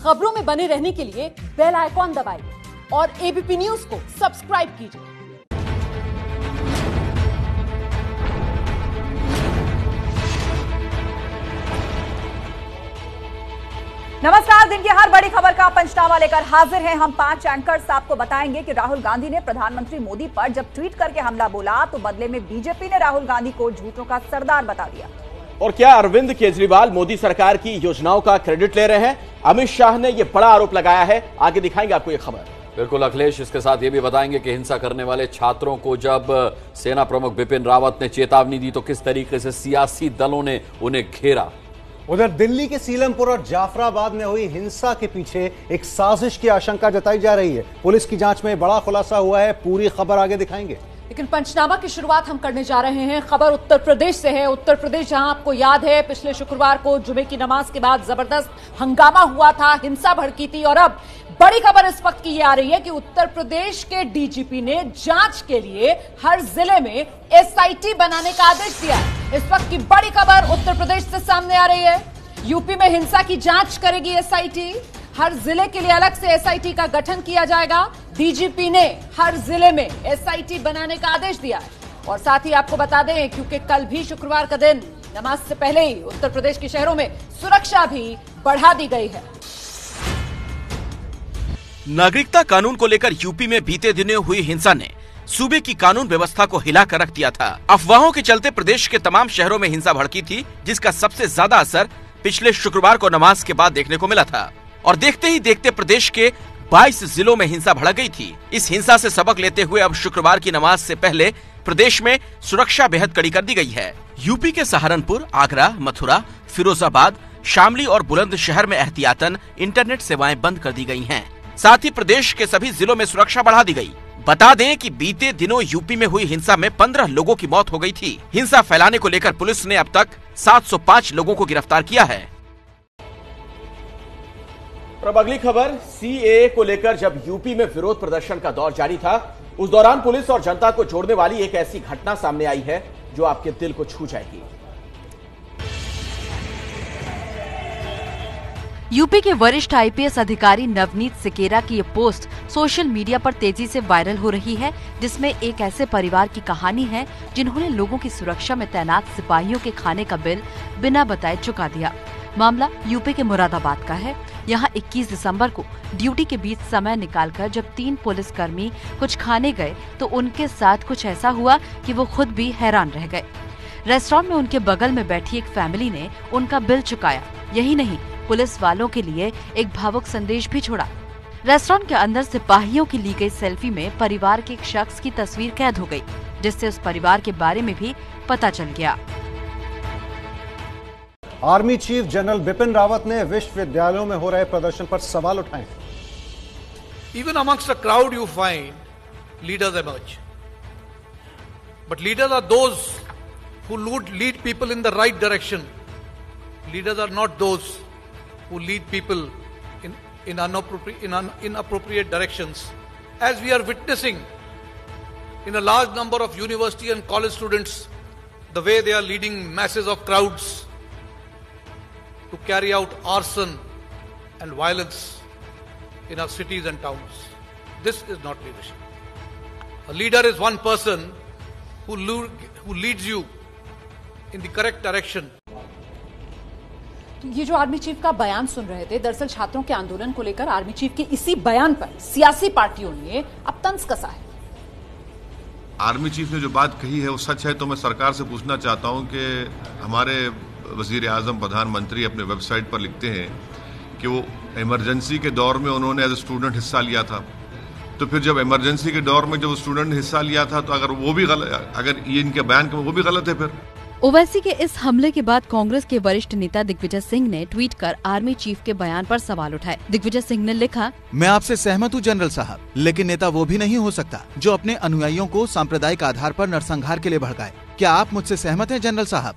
खबरों में बने रहने के लिए बेल आइकॉन दबाइए और एबीपी न्यूज को सब्सक्राइब कीजिए। नमस्कार, दिन की हर बड़ी खबर का पंचनामा लेकर हाजिर हैं हम 5 एंकर्स। आपको बताएंगे कि राहुल गांधी ने प्रधानमंत्री मोदी पर जब ट्वीट करके हमला बोला तो बदले में बीजेपी ने राहुल गांधी को झूठों का सरदार बता दिया। और क्या अरविंद केजरीवाल मोदी सरकार की योजनाओं का क्रेडिट ले रहे हैं? अमित शाह ने यह बड़ा आरोप लगाया है। आगे दिखाएंगे आपको ये खबर। बिल्कुल अखिलेश, इसके साथ ये भी बताएंगे कि हिंसा करने वाले छात्रों को जब सेना प्रमुख बिपिन रावत ने चेतावनी दी तो किस तरीके से सियासी दलों ने उन्हें घेरा। उधर दिल्ली के सीलमपुर और जाफराबाद में हुई हिंसा के पीछे एक साजिश की आशंका जताई जा रही है। पुलिस की जांच में बड़ा खुलासा हुआ है। पूरी खबर आगे दिखाएंगे। लेकिन पंचनामा की शुरुआत हम करने जा रहे हैं। खबर उत्तर प्रदेश से है। उत्तर प्रदेश, जहां आपको याद है पिछले शुक्रवार को जुमे की नमाज के बाद जबरदस्त हंगामा हुआ था, हिंसा भड़की थी। और अब बड़ी खबर इस वक्त की ये आ रही है कि उत्तर प्रदेश के डीजीपी ने जांच के लिए हर जिले में एसआईटी बनाने का आदेश दिया है। इस वक्त की बड़ी खबर उत्तर प्रदेश से सामने आ रही है। यूपी में हिंसा की जांच करेगी एसआईटी। हर जिले के लिए अलग से एसआईटी का गठन किया जाएगा। डीजीपी ने हर जिले में एसआईटी बनाने का आदेश दिया है। और साथ ही आपको बता दें, क्योंकि कल भी शुक्रवार का दिन, नमाज से पहले ही उत्तर प्रदेश के शहरों में सुरक्षा भी बढ़ा दी गई है। नागरिकता कानून को लेकर यूपी में बीते दिनों हुई हिंसा ने सूबे की कानून व्यवस्था को हिला कर रख दिया था। अफवाहों के चलते प्रदेश के तमाम शहरों में हिंसा भड़की थी, जिसका सबसे ज्यादा असर पिछले शुक्रवार को नमाज के बाद देखने को मिला था। और देखते ही देखते प्रदेश के 22 जिलों में हिंसा भड़क गई थी। इस हिंसा से सबक लेते हुए अब शुक्रवार की नमाज से पहले प्रदेश में सुरक्षा बेहद कड़ी कर दी गई है। यूपी के सहारनपुर, आगरा, मथुरा, फिरोजाबाद, शामली और बुलंदशहर में एहतियातन इंटरनेट सेवाएं बंद कर दी गई हैं। साथ ही प्रदेश के सभी जिलों में सुरक्षा बढ़ा दी गई। बता दें कि बीते दिनों यूपी में हुई हिंसा में 15 लोगों की मौत हो गई थी। हिंसा फैलाने को लेकर पुलिस ने अब तक 705 लोगों को गिरफ्तार किया है। अब अगली खबर, सीएए को लेकर जब यूपी में विरोध प्रदर्शन का दौर जारी था, उस दौरान पुलिस और जनता को जोड़ने वाली एक ऐसी घटना सामने आई है जो आपके दिल को छू जाएगी। यूपी के वरिष्ठ आईपीएस अधिकारी नवनीत सिकेरा की ये पोस्ट सोशल मीडिया पर तेजी से वायरल हो रही है, जिसमें एक ऐसे परिवार की कहानी है जिन्होंने लोगों की सुरक्षा में तैनात सिपाहियों के खाने का बिल बिना बताए चुका दिया। मामला यूपी के मुरादाबाद का है। यहाँ 21 दिसंबर को ड्यूटी के बीच समय निकालकर जब 3 पुलिसकर्मी कुछ खाने गए तो उनके साथ कुछ ऐसा हुआ कि वो खुद भी हैरान रह गए। रेस्टोरेंट में उनके बगल में बैठी एक फैमिली ने उनका बिल चुकाया। यही नहीं, पुलिस वालों के लिए एक भावुक संदेश भी छोड़ा। रेस्टोरेंट के अंदर सिपाहियों की ली गई सेल्फी में परिवार के एक शख्स की तस्वीर कैद हो गई, जिससे उस परिवार के बारे में भी पता चल गया। Army chief general Bipin Rawat ने विश्वविद्यालयों में हो रहे प्रदर्शन पर सवाल उठाए। Even amongst a crowd you find leaders emerge. But leaders are those who lead people in the right direction. Leaders are not those who lead people in inappropriate directions. As we are witnessing in a large number of university and college students, the way they are leading masses of crowds to carry out arson and violence in our cities and towns. This is not leadership. A leader is one person who leads you in the correct direction. तो ये जो army chief का बयान सुन रहे थे, दरअसल छात्रों के आंदोलन को लेकर आर्मी चीफ के इसी बयान पर सियासी पार्टियों ने अब तंज कसा है। आर्मी चीफ ने जो बात कही है वो सच है, तो मैं सरकार से पूछना चाहता हूं कि हमारे वजीर आजम प्रधानमंत्री अपने वेबसाइट पर लिखते हैं कि वो इमरजेंसी के दौर में उन्होंने एज ए स्टूडेंट हिस्सा लिया था। तो फिर जब इमरजेंसी के दौर में जब स्टूडेंट ने हिस्सा लिया था तो अगर वो भी गलत, अगर ये इनके बयान वो भी गलत है। फिर ओवैसी के इस हमले के बाद कांग्रेस के वरिष्ठ नेता दिग्विजय सिंह ने ट्वीट कर आर्मी चीफ के बयान पर सवाल उठाए। दिग्विजय सिंह ने लिखा, मैं आपसे सहमत हूँ जनरल साहब, लेकिन नेता वो भी नहीं हो सकता जो अपने अनुयायियों को सांप्रदायिक आधार पर नरसंहार के लिए भड़काए। क्या आप मुझसे सहमत हैं जनरल साहब?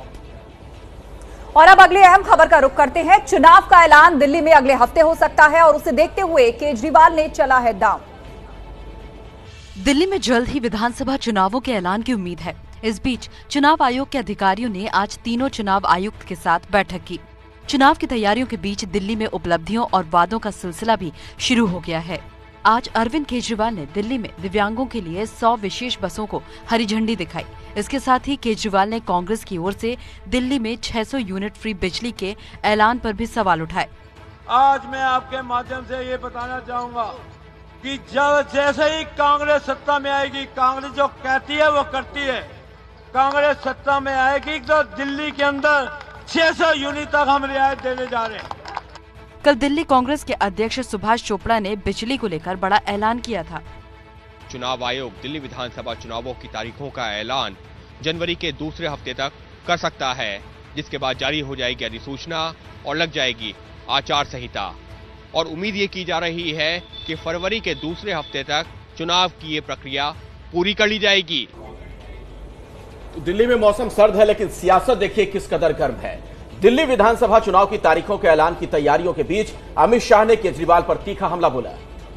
और अब अगली अहम खबर का रुख करते हैं। चुनाव का ऐलान दिल्ली में अगले हफ्ते हो सकता है और उसे देखते हुए केजरीवाल ने चला है दांव। दिल्ली में जल्द ही विधानसभा चुनावों के ऐलान की उम्मीद है। इस बीच चुनाव आयोग के अधिकारियों ने आज तीनों चुनाव आयुक्त के साथ बैठक की। चुनाव की तैयारियों के बीच दिल्ली में उपलब्धियों और वादों का सिलसिला भी शुरू हो गया है। आज अरविंद केजरीवाल ने दिल्ली में दिव्यांगों के लिए 100 विशेष बसों को हरी झंडी दिखाई। इसके साथ ही केजरीवाल ने कांग्रेस की ओर से दिल्ली में 600 यूनिट फ्री बिजली के ऐलान पर भी सवाल उठाए। आज मैं आपके माध्यम से ये बताना चाहूंगा कि जब जैसे ही कांग्रेस सत्ता में आएगी, कांग्रेस जो कहती है वो करती है। कांग्रेस सत्ता में आएगी तो दिल्ली के अंदर 600 यूनिट तक हम रियायत देने जा रहे हैं। कल दिल्ली कांग्रेस के अध्यक्ष सुभाष चोपड़ा ने बिजली को लेकर बड़ा ऐलान किया था। चुनाव आयोग दिल्ली विधानसभा चुनावों की तारीखों का ऐलान जनवरी के दूसरे हफ्ते तक कर सकता है, जिसके बाद जारी हो जाएगी अधिसूचना और लग जाएगी आचार संहिता। और उम्मीद ये की जा रही है कि फरवरी के दूसरे हफ्ते तक चुनाव की ये प्रक्रिया पूरी कर ली जाएगी। तो दिल्ली में मौसम सर्द है, लेकिन सियासत देखिए किस कदर गर्म है। दिल्ली विधानसभा चुनाव की तारीखों के ऐलान की तैयारियों के बीच अमित शाह ने केजरीवाल पर तीखा हमला बोला।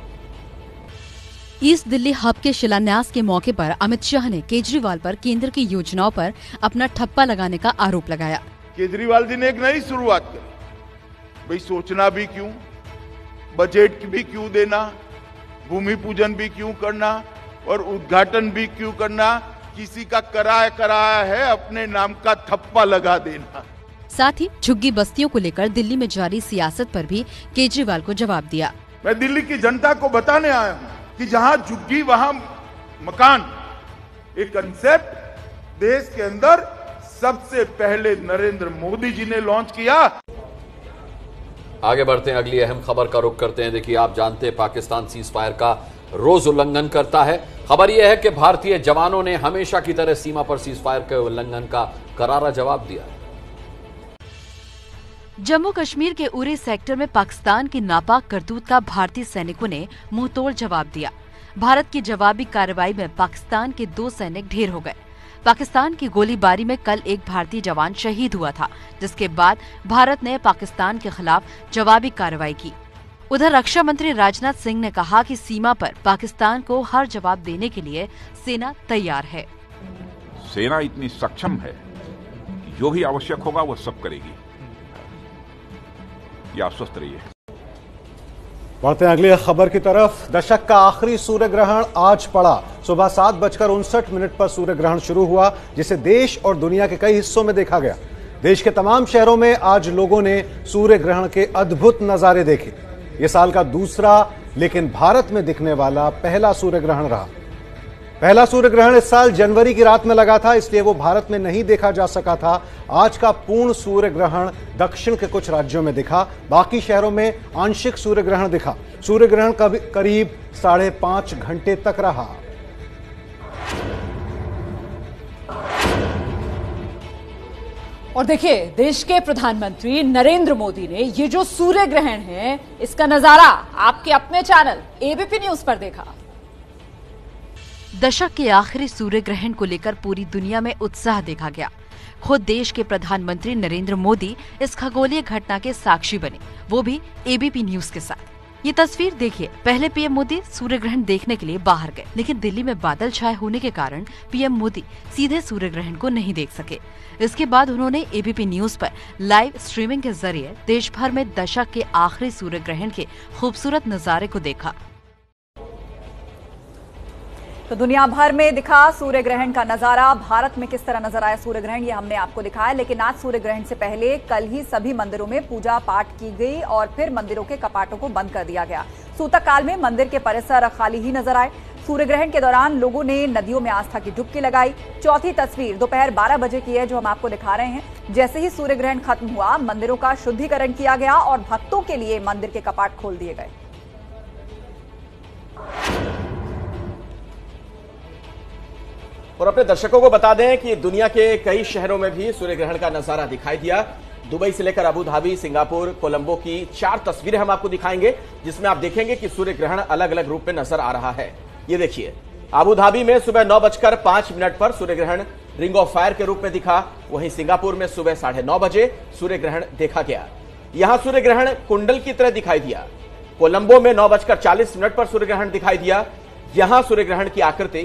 ईस्ट दिल्ली हब के शिलान्यास के मौके पर अमित शाह ने केजरीवाल पर केंद्र की योजनाओं पर अपना ठप्पा लगाने का आरोप लगाया। केजरीवाल जी ने एक नई शुरुआत करी। भाई सोचना भी क्यों, बजट भी क्यों देना, भूमि पूजन भी क्यों करना और उद्घाटन भी क्यों करना, किसी का कराया है अपने नाम का ठप्पा लगा देना। साथ ही झुग्गी बस्तियों को लेकर दिल्ली में जारी सियासत पर भी केजरीवाल को जवाब दिया। मैं दिल्ली की जनता को बताने आया हूँ कि जहाँ झुग्गी वहाँ मकान, एक कंसेप्ट देश के अंदर सबसे पहले नरेंद्र मोदी जी ने लॉन्च किया। आगे बढ़ते हैं, अगली अहम खबर का रुख करते हैं। देखिए, आप जानते हैं पाकिस्तान सीज फायर का रोज उल्लंघन करता है। खबर यह है कि भारतीय जवानों ने हमेशा की तरह सीमा पर सीज फायर के उल्लंघन का करारा जवाब दिया। जम्मू कश्मीर के उरी सेक्टर में पाकिस्तान की नापाक करतूत का भारतीय सैनिकों ने मुंहतोड़ जवाब दिया। भारत की जवाबी कार्रवाई में पाकिस्तान के 2 सैनिक ढेर हो गए। पाकिस्तान की गोलीबारी में कल एक भारतीय जवान शहीद हुआ था, जिसके बाद भारत ने पाकिस्तान के खिलाफ जवाबी कार्रवाई की। उधर रक्षा मंत्री राजनाथ सिंह ने कहा कि सीमा पर पाकिस्तान को हर जवाब देने के लिए सेना तैयार है। सेना इतनी सक्षम है कि जो भी आवश्यक होगा वो सब करेगी। ये आप स्वस्थ रहिए। बढ़ते हैं अगली खबर की तरफ। दशक का आखिरी सूर्य ग्रहण आज पड़ा। सुबह 7:59 पर सूर्य ग्रहण शुरू हुआ, जिसे देश और दुनिया के कई हिस्सों में देखा गया। देश के तमाम शहरों में आज लोगों ने सूर्य ग्रहण के अद्भुत नजारे देखे। ये साल का दूसरा, लेकिन भारत में दिखने वाला पहला सूर्य ग्रहण रहा। पहला सूर्य ग्रहण इस साल जनवरी की रात में लगा था, इसलिए वो भारत में नहीं देखा जा सका था। आज का पूर्ण सूर्य ग्रहण दक्षिण के कुछ राज्यों में दिखा, बाकी शहरों में आंशिक सूर्य ग्रहण दिखा। सूर्य ग्रहण करीब 5.5 घंटे तक रहा। और देखिए, देश के प्रधानमंत्री नरेंद्र मोदी ने ये जो सूर्य ग्रहण है, इसका नजारा आपके अपने चैनल एबीपी न्यूज पर देखा। दशक के आखिरी सूर्य ग्रहण को लेकर पूरी दुनिया में उत्साह देखा गया। खुद देश के प्रधानमंत्री नरेंद्र मोदी इस खगोलीय घटना के साक्षी बने, वो भी एबीपी न्यूज के साथ। ये तस्वीर देखिए। पहले पीएम मोदी सूर्य ग्रहण देखने के लिए बाहर गए, लेकिन दिल्ली में बादल छाए होने के कारण पीएम मोदी सीधे सूर्य ग्रहण को नहीं देख सके। इसके बाद उन्होंने एबीपी न्यूज पर लाइव स्ट्रीमिंग के जरिए देश भर में दशक के आखिरी सूर्य ग्रहण के खूबसूरत नजारे को देखा। तो दुनिया भर में दिखा सूर्य ग्रहण का नजारा। भारत में किस तरह नजर आया सूर्य ग्रहण, ये हमने आपको दिखाया। लेकिन आज सूर्य ग्रहण से पहले कल ही सभी मंदिरों में पूजा पाठ की गई और फिर मंदिरों के कपाटों को बंद कर दिया गया। सूतक काल में मंदिर के परिसर खाली ही नजर आए। सूर्य ग्रहण के दौरान लोगों ने नदियों में आस्था की डुबकी लगाई। चौथी तस्वीर दोपहर 12 बजे की है, जो हम आपको दिखा रहे हैं। जैसे ही सूर्य ग्रहण खत्म हुआ, मंदिरों का शुद्धिकरण किया गया और भक्तों के लिए मंदिर के कपाट खोल दिए गए। और अपने दर्शकों को बता दें कि दुनिया के कई शहरों में भी सूर्य ग्रहण का नजारा दिखाई दिया। दुबई से लेकर अबू धाबी, सिंगापुर, कोलंबो की 4 तस्वीरें हम आपको दिखाएंगे, जिसमें आप देखेंगे कि सूर्य ग्रहण अलग अलग रूप में नजर आ रहा है। ये देखिए, अबू धाबी में सुबह 9:05 पर सूर्य ग्रहण रिंग ऑफ फायर के रूप में दिखा। वहीं सिंगापुर में सुबह 9:30 बजे सूर्य ग्रहण देखा गया। यहां सूर्य ग्रहण कुंडल की तरह दिखाई दिया। कोलंबो में 9:40 पर सूर्य ग्रहण दिखाई दिया। यहां सूर्य ग्रहण की आकृति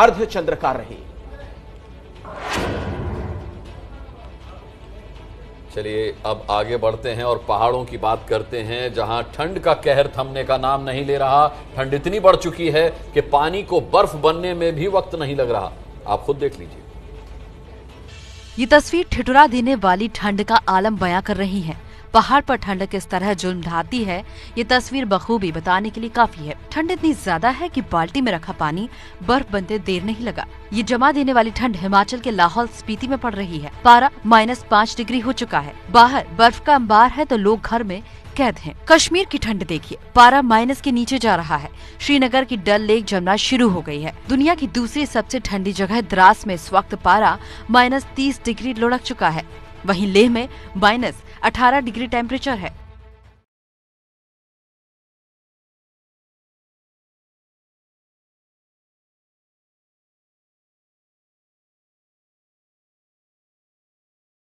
अर्धचंद्राकार रही। चलिए अब आगे बढ़ते हैं और पहाड़ों की बात करते हैं, जहां ठंड का कहर थमने का नाम नहीं ले रहा। ठंड इतनी बढ़ चुकी है कि पानी को बर्फ बनने में भी वक्त नहीं लग रहा। आप खुद देख लीजिए। ये तस्वीर ठिठुरा देने वाली ठंड का आलम बयां कर रही है। पहाड़ पर ठंड किस तरह जुल्म ढाती है, ये तस्वीर बखूबी बताने के लिए काफी है। ठंड इतनी ज्यादा है कि बाल्टी में रखा पानी बर्फ बनते देर नहीं लगा। ये जमा देने वाली ठंड हिमाचल के लाहौल स्पीति में पड़ रही है। पारा -5 डिग्री हो चुका है। बाहर बर्फ का अंबार है तो लोग घर में कैद हैं। कश्मीर की ठंड देखिए, पारा माइनस के नीचे जा रहा है। श्रीनगर की डल लेक जमना शुरू हो गई है। दुनिया की दूसरी सबसे ठंडी जगह द्रास में इस वक्त पारा -30 डिग्री लुढ़क चुका है। वहीं लेह में -18 डिग्री टेम्परेचर है।